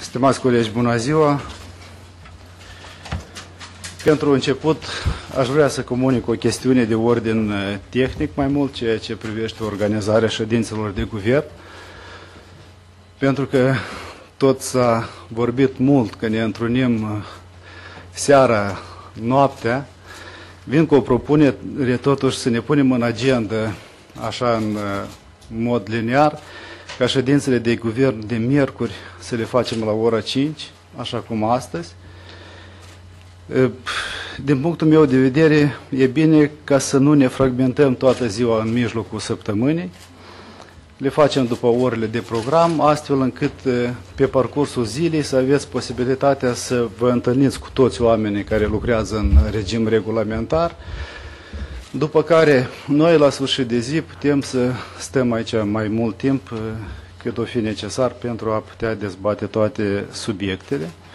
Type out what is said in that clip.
Stimați colegi, bună ziua! Pentru început, aș vrea să comunic o chestiune de ordin tehnic mai mult, ceea ce privește organizarea ședințelor de guvern, pentru că tot s-a vorbit mult că ne întrunim seara, noaptea. Vin cu o propunere totuși să ne punem în agenda, așa în mod liniar, ca ședințele de guvern de miercuri să le facem la ora 5, așa cum astăzi. Din punctul meu de vedere, e bine ca să nu ne fragmentăm toată ziua în mijlocul săptămânii. Le facem după orele de program, astfel încât pe parcursul zilei să aveți posibilitatea să vă întâlniți cu toți oamenii care lucrează în regim regulamentar, după care noi la sfârșit de zi putem să stăm aici mai mult timp cât o fi necesar pentru a putea dezbate toate subiectele.